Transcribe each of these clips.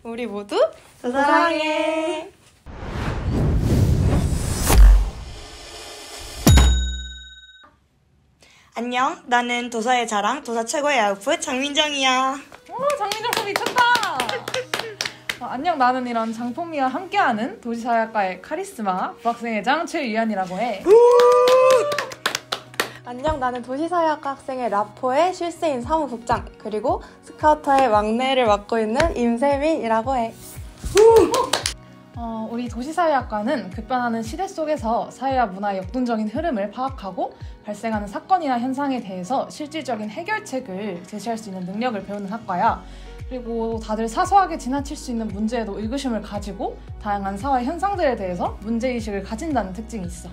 우리 모두 사랑해. 안녕, 나는 도사의 자랑, 도사 최고의 아웃풋 장민정이야. 장민정 미쳤다. 안녕, 나는 이런 장포미와 함께하는 도시사회학과의 카리스마 부학생회장 최유연이라고 해. 안녕, 나는 도시사회학과 학생의 라포의 실세인 사무국장, 그리고 스카우터의 막내를 맡고 있는 임세민이라고 해. 우리 도시사회학과는 급변하는 시대 속에서 사회와 문화의 역동적인 흐름을 파악하고 발생하는 사건이나 현상에 대해서 실질적인 해결책을 제시할 수 있는 능력을 배우는 학과야. 그리고 다들 사소하게 지나칠 수 있는 문제에도 의구심을 가지고 다양한 사회 현상들에 대해서 문제의식을 가진다는 특징이 있어.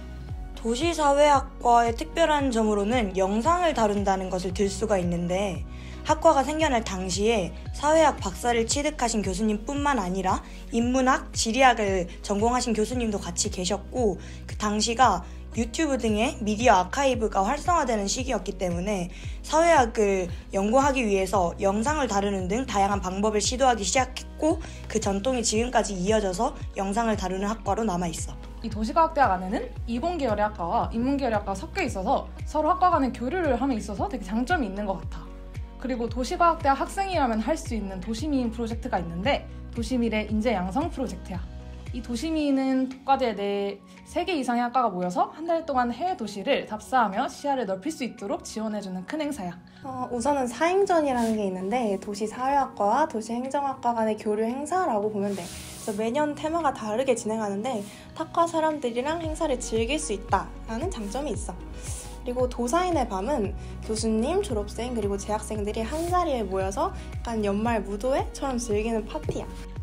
도시사회학과의 특별한 점으로는 영상을 다룬다는 것을 들 수가 있는데, 학과가 생겨날 당시에 사회학 박사를 취득하신 교수님뿐만 아니라 인문학, 지리학을 전공하신 교수님도 같이 계셨고, 그 당시가 유튜브 등의 미디어 아카이브가 활성화되는 시기였기 때문에 사회학을 연구하기 위해서 영상을 다루는 등 다양한 방법을 시도하기 시작했고, 그 전통이 지금까지 이어져서 영상을 다루는 학과로 남아있어. 이 도시과학대학 안에는 이공계열의 학과와 인문계열의 학과가 섞여 있어서 서로 학과 간의 교류를 함에 있어서 되게 장점이 있는 것 같아. 그리고 도시과학대학 학생이라면 할 수 있는 도시미인 프로젝트가 있는데, 도시미래 인재 양성 프로젝트야. 이 도시미인은 독과제 내 3개 이상의 학과가 모여서 한 달 동안 해외 도시를 답사하며 시야를 넓힐 수 있도록 지원해주는 큰 행사야. 우선은 사행전이라는 게 있는데 도시사회학과와 도시행정학과 간의 교류 행사라고 보면 돼. 그래서 매년 테마가 다르게 진행하는데 학과 사람들이랑 행사를 즐길 수 있다라는 장점이 있어. 그리고 도사인의 밤은 교수님, 졸업생, 그리고 재학생들이 한자리에 모여서 약간 연말 무도회처럼 즐기는 파티야.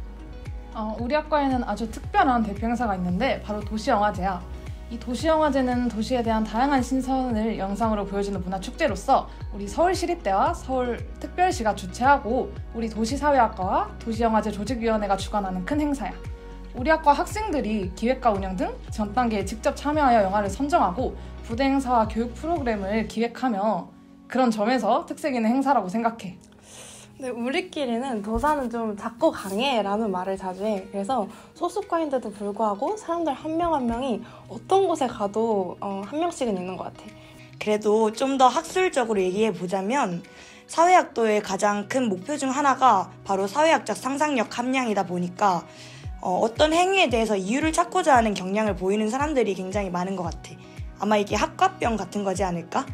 우리 학과에는 아주 특별한 대표 행사가 있는데 바로 도시영화제야. 이 도시영화제는 도시에 대한 다양한 신선을 영상으로 보여주는 문화축제로서 우리 서울시립대와 서울특별시가 주최하고 우리 도시사회학과와 도시영화제 조직위원회가 주관하는 큰 행사야. 우리 학과 학생들이 기획과 운영 등 전 단계에 직접 참여하여 영화를 선정하고 부대 행사와 교육 프로그램을 기획하며 그런 점에서 특색 있는 행사라고 생각해. 근데 우리끼리는 도사는 좀 작고 강해 라는 말을 자주 해. 그래서 소수과인데도 불구하고 사람들 한 명 한 명이 어떤 곳에 가도 한 명씩은 있는 것 같아. 그래도 좀 더 학술적으로 얘기해보자면 사회학도의 가장 큰 목표 중 하나가 바로 사회학적 상상력 함량이다 보니까 어떤 행위에 대해서 이유를 찾고자 하는 경향을 보이는 사람들이 굉장히 많은 것 같아. 아마 이게 학과병 같은 거지 않을까?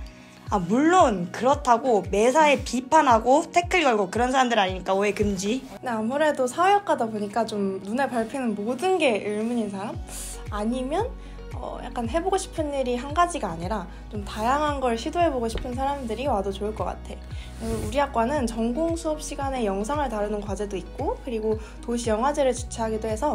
물론 그렇다고 매사에 비판하고 태클 걸고 그런 사람들 아니니까 오해 금지. 근데 아무래도 사회학과다 보니까 좀 눈에 밟히는 모든 게 의문인 사람? 아니면 약간 해보고 싶은 일이 한 가지가 아니라 좀 다양한 걸 시도해보고 싶은 사람들이 와도 좋을 것 같아. 우리 학과는 전공 수업 시간에 영상을 다루는 과제도 있고, 그리고 도시영화제를 주최하기도 해서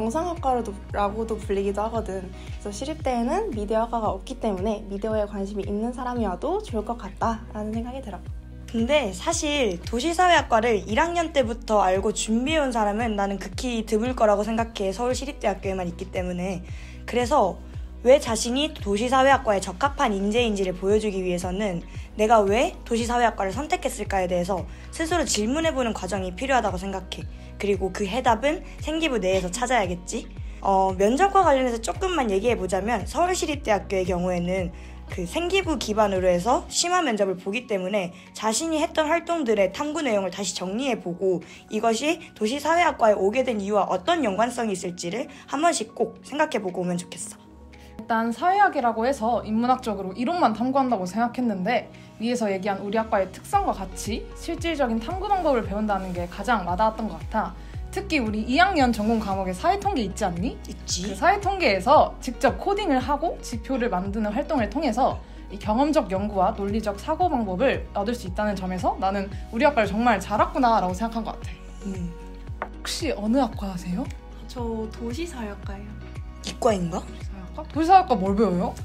영상학과라고도 불리기도 하거든. 그래서 시립대에는 미디어학과가 없기 때문에 미디어에 관심이 있는 사람이 와도 좋을 것 같다라는 생각이 들어. 근데 사실 도시사회학과를 1학년 때부터 알고 준비해온 사람은 나는 극히 드물 거라고 생각해. 서울시립대학교에만 있기 때문에. 그래서 왜 자신이 도시사회학과에 적합한 인재인지를 보여주기 위해서는 내가 왜 도시사회학과를 선택했을까에 대해서 스스로 질문해보는 과정이 필요하다고 생각해. 그리고 그 해답은 생기부 내에서 찾아야겠지. 면접과 관련해서 조금만 얘기해보자면 서울시립대학교의 경우에는 그 생기부 기반으로 해서 심화 면접을 보기 때문에 자신이 했던 활동들의 탐구 내용을 다시 정리해보고 이것이 도시사회학과에 오게 된 이유와 어떤 연관성이 있을지를 한 번씩 꼭 생각해보고 오면 좋겠어. 일단 사회학이라고 해서 인문학적으로 이론만 탐구한다고 생각했는데 위에서 얘기한 우리 학과의 특성과 같이 실질적인 탐구 방법을 배운다는 게 가장 와닿았던 것 같아. 특히 우리 2학년 전공 과목에 사회통계 있지 않니? 있지. 그 사회통계에서 직접 코딩을 하고 지표를 만드는 활동을 통해서 이 경험적 연구와 논리적 사고 방법을 얻을 수 있다는 점에서 나는 우리 학과를 정말 잘 왔구나라고 생각한 것 같아. 혹시 어느 학과 하세요? 저 도시사회학과예요. 이과인가? 도시사회학과 뭘 배워요?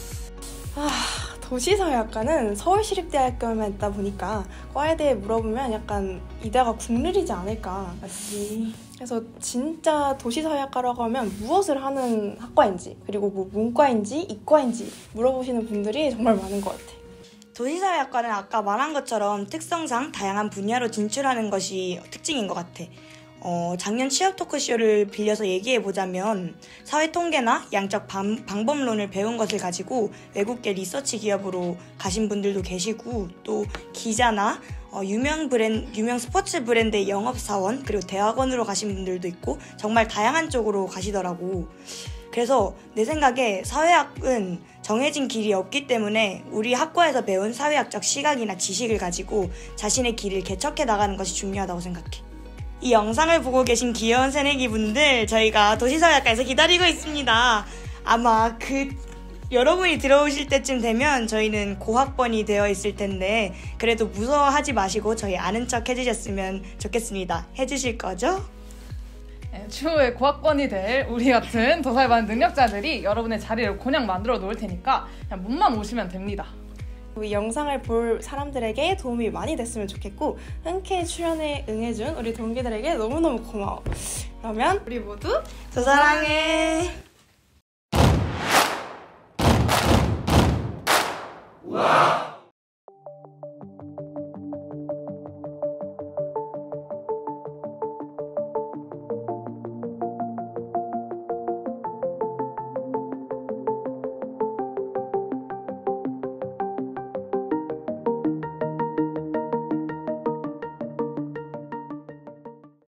도시사회학과는 서울시립대학교에만 있다 보니까 과에 대해 물어보면 약간 이대가 국룰이지 않을까. 맞지. 그래서 진짜 도시사회학과라고 하면 무엇을 하는 학과인지, 그리고 뭐 문과인지 이과인지 물어보시는 분들이 정말 많은 것 같아. 도시사회학과는 아까 말한 것처럼 특성상 다양한 분야로 진출하는 것이 특징인 것 같아. 작년 취업 토크쇼를 빌려서 얘기해보자면 사회통계나 양적 방법론을 배운 것을 가지고 외국계 리서치 기업으로 가신 분들도 계시고 또 기자나 유명 스포츠 브랜드의 영업사원 그리고 대학원으로 가신 분들도 있고 정말 다양한 쪽으로 가시더라고. 그래서 내 생각에 사회학은 정해진 길이 없기 때문에 우리 학과에서 배운 사회학적 시각이나 지식을 가지고 자신의 길을 개척해 나가는 것이 중요하다고 생각해. 이 영상을 보고 계신 귀여운 새내기 분들 저희가 도시사회학과에서 기다리고 있습니다. 아마 여러분이 들어오실 때쯤 되면 저희는 고학번이 되어 있을 텐데 그래도 무서워하지 마시고 저희 아는 척 해주셨으면 좋겠습니다. 해주실 거죠? 네, 추후에 고학번이 될 우리 같은 도사해반 능력자들이 여러분의 자리를 그냥 만들어 놓을 테니까 그냥 문만 오시면 됩니다. 이 영상을 볼 사람들에게 도움이 많이 됐으면 좋겠고 흔쾌히 출연에 응해준 우리 동기들에게 너무너무 고마워. 그러면 우리 모두 도사랑해.